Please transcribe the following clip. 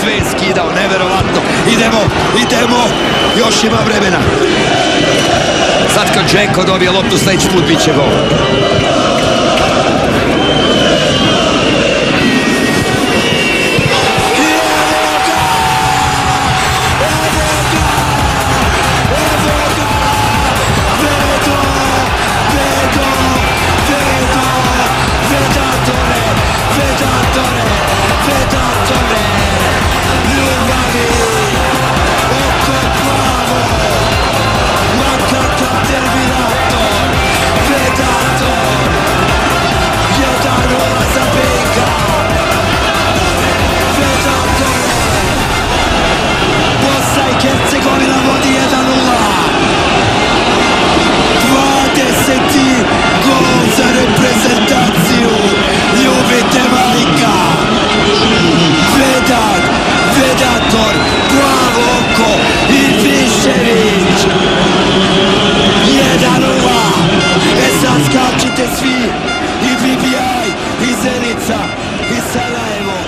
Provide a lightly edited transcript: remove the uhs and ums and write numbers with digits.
je skidao, neverovatno. Idemo, još ima vremena. Sad kad Džeko dobije loptu, sledeći put bit će gol. Svi, i BBI, i Zenica, i Sarajevo.